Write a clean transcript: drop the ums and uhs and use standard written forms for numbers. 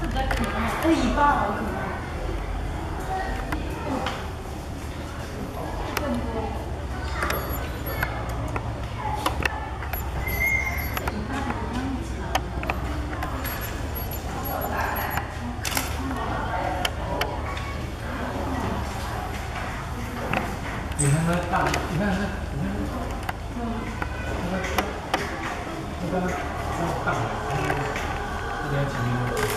比较可爱，尾巴好可爱。更多。尾巴好像长。 你看它大，你看它，你看它，那个大，这边前面。